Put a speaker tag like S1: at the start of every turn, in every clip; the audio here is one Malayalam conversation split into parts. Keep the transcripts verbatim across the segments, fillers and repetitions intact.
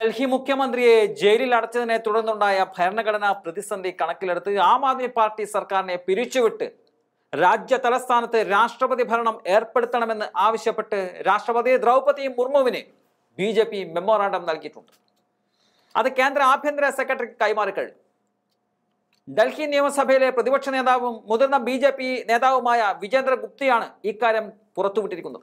S1: ഡൽഹി മുഖ്യമന്ത്രിയെ ജയിലിൽ അടച്ചതിനെ തുടർന്നുണ്ടായ ഭരണഘടനാ പ്രതിസന്ധി കണക്കിലെടുത്ത് ആം ആദ്മി പാർട്ടി സർക്കാരിനെ പിരിച്ചുവിട്ട് രാജ്യ തലസ്ഥാനത്ത് രാഷ്ട്രപതി ഭരണം ഏർപ്പെടുത്തണമെന്ന് ആവശ്യപ്പെട്ട് രാഷ്ട്രപതി ദ്രൗപദി മുർമുവിന് ബി ജെ പി മെമ്മോറാണ്ടം നൽകിയിട്ടുണ്ട്. അത് കേന്ദ്ര ആഭ്യന്തര സെക്രട്ടറിക്ക് കൈമാറിക്കഴിഞ്ഞു. ഡൽഹി നിയമസഭയിലെ പ്രതിപക്ഷ നേതാവും മുതിർന്ന ബി ജെ പി നേതാവുമായ വിജേന്ദ്ര ഗുപ്തയാണ് ഇക്കാര്യം പുറത്തുവിട്ടിരിക്കുന്നത്.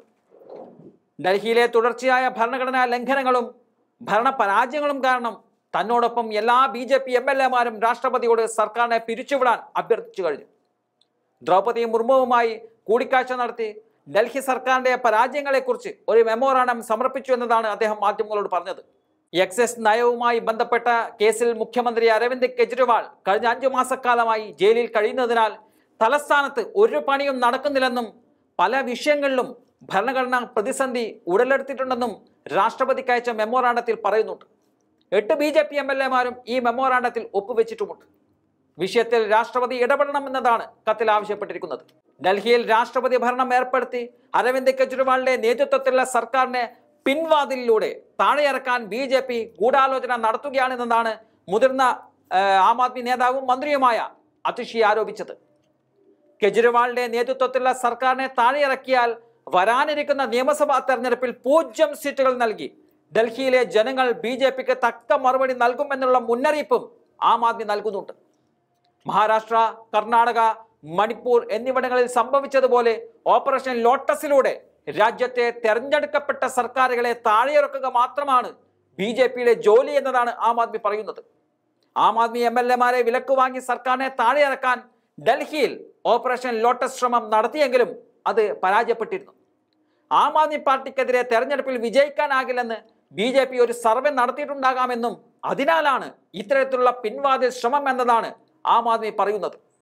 S1: ഡൽഹിയിലെ തുടർച്ചയായ ഭരണഘടനാ ലംഘനങ്ങളും ഭരണപരാജയങ്ങളും കാരണം തന്നോടൊപ്പം എല്ലാ B J P M L എമാരും രാഷ്ട്രപതിയോട് സർക്കാരിനെ പിരിച്ചുവിടാൻ അഭ്യർത്ഥിച്ചു കഴിഞ്ഞു. ദ്രൗപദി മുർമുവുമായി കൂടിക്കാഴ്ച നടത്തി ഡൽഹി സർക്കാരിന്റെ പരാജയങ്ങളെക്കുറിച്ച് ഒരു മെമ്മോറാണ്ടം സമർപ്പിച്ചു എന്നതാണ് അദ്ദേഹം മാധ്യമങ്ങളോട് പറഞ്ഞത്. എക്സൈസ് നയവുമായി ബന്ധപ്പെട്ട കേസിൽ മുഖ്യമന്ത്രി അരവിന്ദ് കെജ്രിവാൾ കഴിഞ്ഞ അഞ്ചു മാസക്കാലമായി ജയിലിൽ കഴിയുന്നതിനാൽ തലസ്ഥാനത്ത് ഒരു പണിയും നടക്കുന്നില്ലെന്നും പല വിഷയങ്ങളിലും ഭരണഘടനാ പ്രതിസന്ധി ഉടലെടുത്തിട്ടുണ്ടെന്നും രാഷ്ട്രപതിക്ക് അയച്ച മെമ്മോറാണ്ടത്തിൽ പറയുന്നുണ്ട്. എട്ട് B J P M L എമാരും ഈ മെമ്മോറാണ്ടത്തിൽ ഒപ്പുവെച്ചിട്ടുമുണ്ട്. വിഷയത്തിൽ രാഷ്ട്രപതി ഇടപെടണമെന്നതാണ് കത്തിൽ ആവശ്യപ്പെട്ടിരിക്കുന്നത്. ഡൽഹിയിൽ രാഷ്ട്രപതി ഭരണം ഏർപ്പെടുത്തി അരവിന്ദ് കെജ്രിവാളിന്റെ നേതൃത്വത്തിലുള്ള സർക്കാരിനെ പിൻവാതിലിലൂടെ താഴെയിറക്കാൻ ബി ജെ പി ഗൂഢാലോചന നടത്തുകയാണെന്നാണ് മുതിർന്ന ആം ആദ്മി നേതാവും മന്ത്രിയുമായ അതിഷി ആരോപിച്ചത്. കെജ്രിവാളിന്റെ നേതൃത്വത്തിലുള്ള സർക്കാരിനെ താഴെയിറക്കിയാൽ വരാനിരിക്കുന്ന നിയമസഭാ തെരഞ്ഞെടുപ്പിൽ പൂജ്യം സീറ്റുകൾ നൽകി ഡൽഹിയിലെ ജനങ്ങൾ ബി ജെ പിക്ക് തക്ക മറുപടി നൽകുമെന്നുള്ള മുന്നറിയിപ്പും ആം ആദ്മി നൽകുന്നുണ്ട്. മഹാരാഷ്ട്ര, കർണാടക, മണിപ്പൂർ എന്നിവിടങ്ങളിൽ സംഭവിച്ചതുപോലെ ഓപ്പറേഷൻ ലോട്ടസിലൂടെ രാജ്യത്തെ തെരഞ്ഞെടുക്കപ്പെട്ട സർക്കാരുകളെ താഴെയിറക്കുക മാത്രമാണ് ബി ജെ പിയുടെ ജോലി എന്നതാണ് ആം ആദ്മി പറയുന്നത്. ആം ആദ്മി എം എൽ എമാരെ വിലക്ക് വാങ്ങി സർക്കാരിനെ താഴെയിറക്കാൻ ഡൽഹിയിൽ ഓപ്പറേഷൻ ലോട്ടസ് ശ്രമം നടത്തിയെങ്കിലും അത് പരാജയപ്പെട്ടിരുന്നു. ആം ആദ്മി പാർട്ടിക്കെതിരെ തെരഞ്ഞെടുപ്പിൽ വിജയിക്കാനാകില്ലെന്ന് ബി ജെ പി ഒരു സർവേ നടത്തിയിട്ടുണ്ടാകാമെന്നും അതിനാലാണ് ഇത്തരത്തിലുള്ള പിൻവാതിൽ ശ്രമം എന്നതാണ് ആം ആദ്മി പറയുന്നത്.